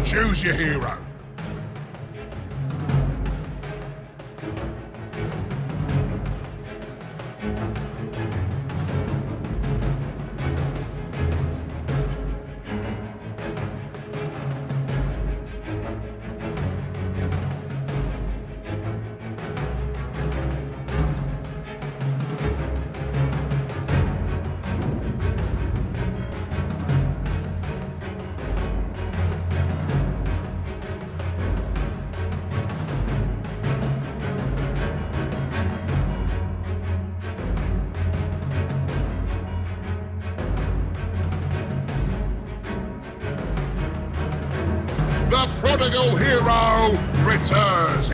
Choose your hero. The prodigal hero returns!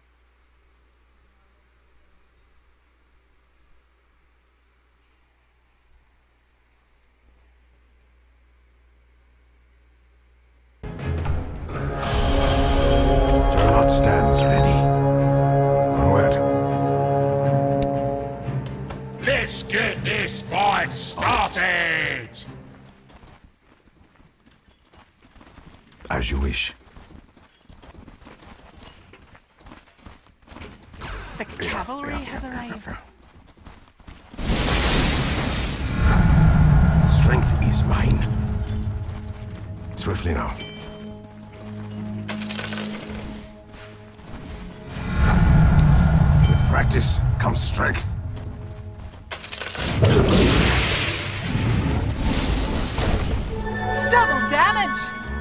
Juggernaut stands ready. Onward. Let's get this fight started! As you wish. The cavalry has arrived. Strength is mine. Swiftly now. With practice comes strength. Double damage!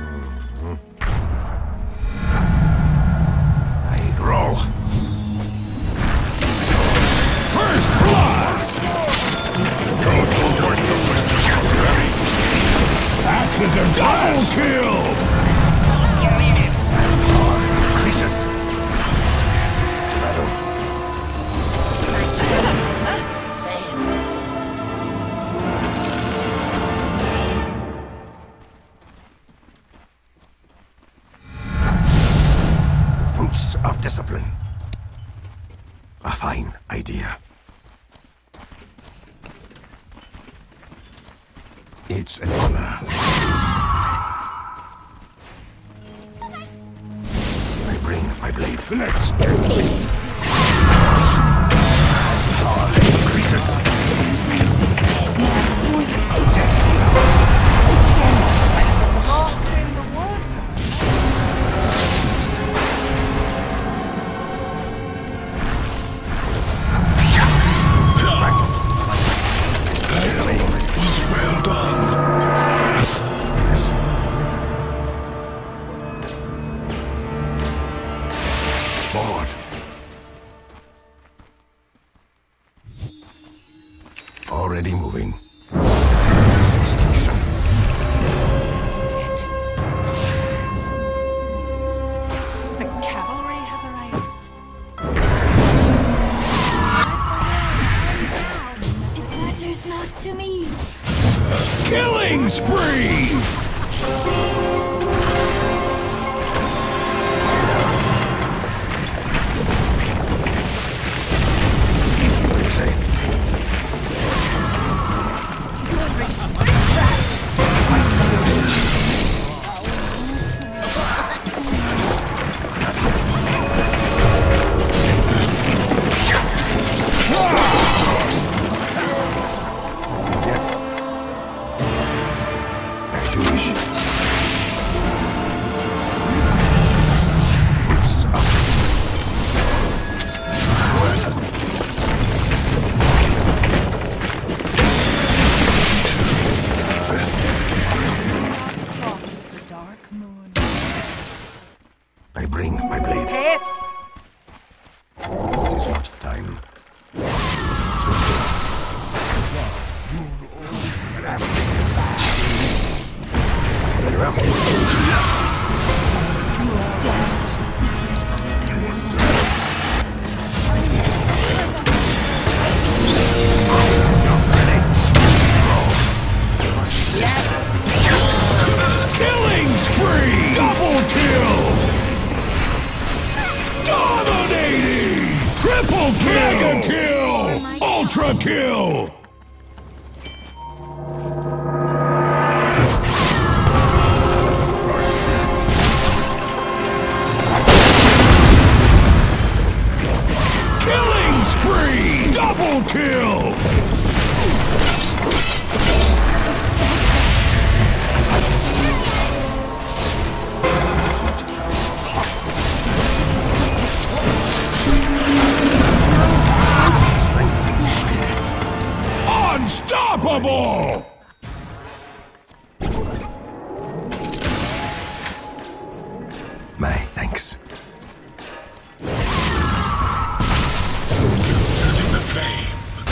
I grow. First blood! Axes and double kill! Increases. Battle. The fruits of discipline. A fine idea. It's an honor. I bring my blade. Let's get it! Power increases. Death deal. Lost in the woods. Well done. Yes. Forward. Already moving. Extinctions. Dead. The cavalry has arrived. It matters not to me. Killing spree! So you say. Yet. As you wish. Fruits of Cross the dark moon. I bring my blade. Taste! It is not time. Swiftly. Very well. Killing spree! Double kill! Dominating! Triple kill! Mega kill! Ultra kill! Unstoppable! My thanks. Touching the flame.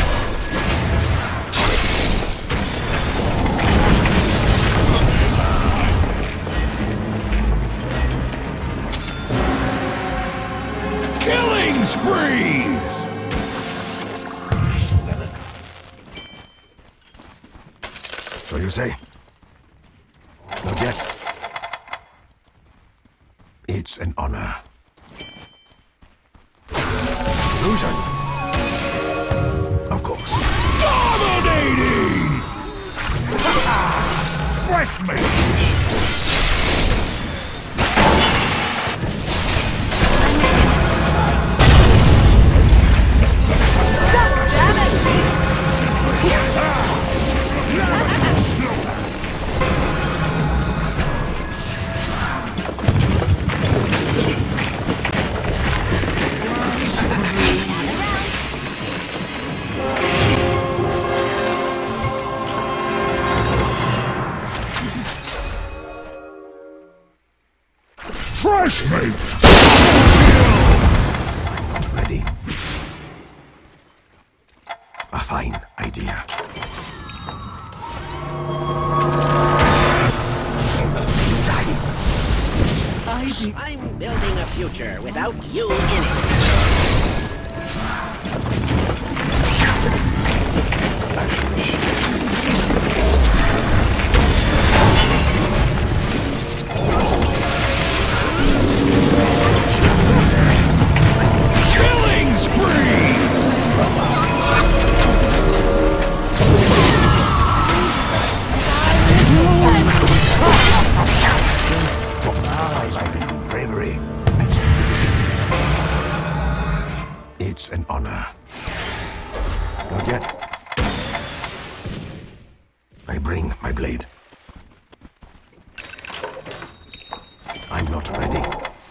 Killing sprees! So you say? Not yet. It's an honor. Illusion. Of course. Dominating! Fresh meat! Fresh meat! I'm not ready. A fine idea. I'm building a future without you in it. As you wish. Killing spree! Bravery and stupidity. It's an honor. Not yet. I bring my blade. I'm not ready.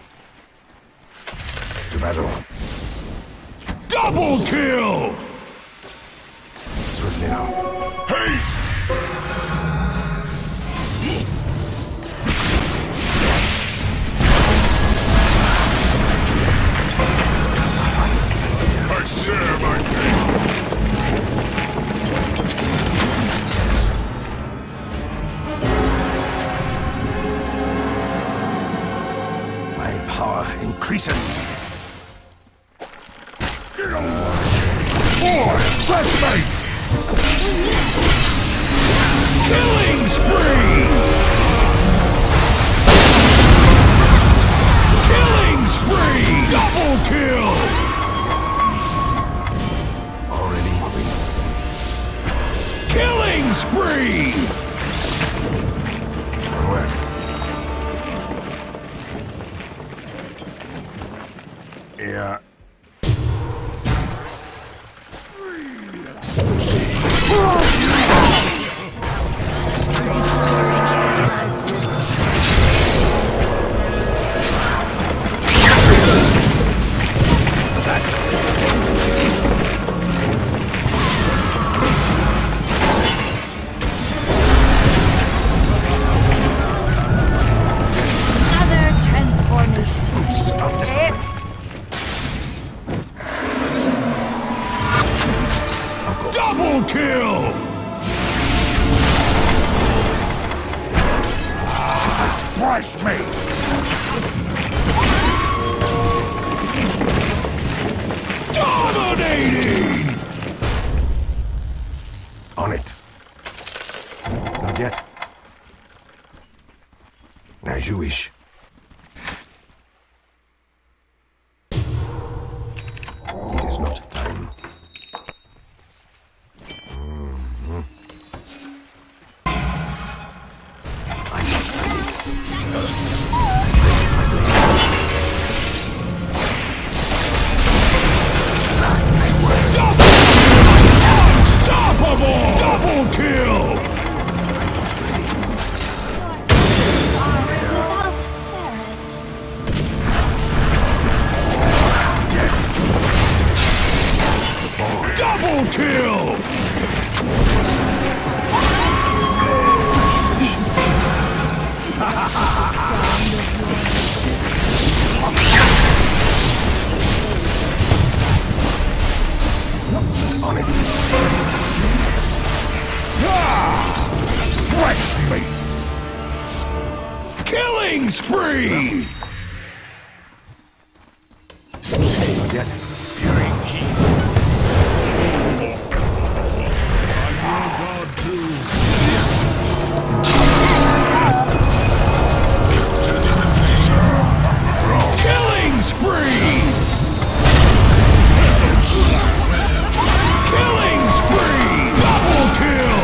To battle. Double kill! Swiftly now. Haste! I share my pain. Yes. My power increases. Get over! Boy, fresh meat! Killing spree! Killing spree! Double kill! Already moving. Killing spree! Onward. Yeah. Another transformation. Boots of discipline. Of course. Double kill! Fresh meat! Dominating! On it. Not yet. As you wish. It is not time. I'm not ready. My blade. Unstoppable! Double kill! I'm not ready. Without Killing spree! Not yet. Searing heat. God too. Killing spree! Killing spree! Double kill!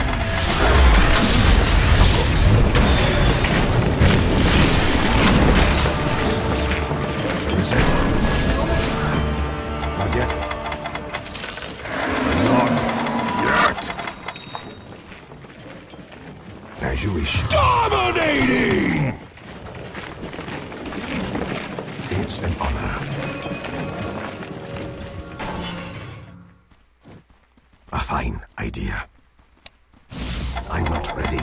You said. Not yet. Not yet. As you wish. Dominating! It's an honor. A fine idea. I'm not ready.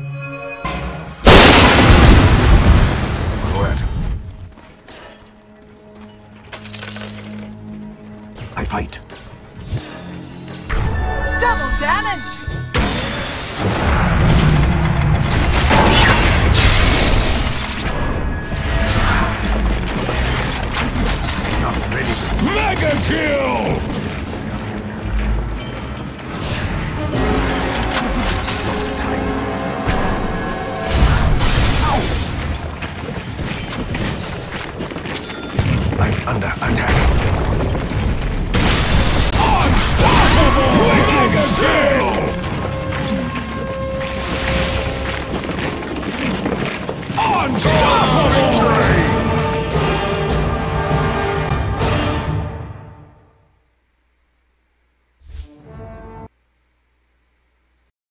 Onward. I fight. Double damage! Not ready. Mega kill! It's not time. I'm under attack. Unstoppable! Mega kill! Unstoppable!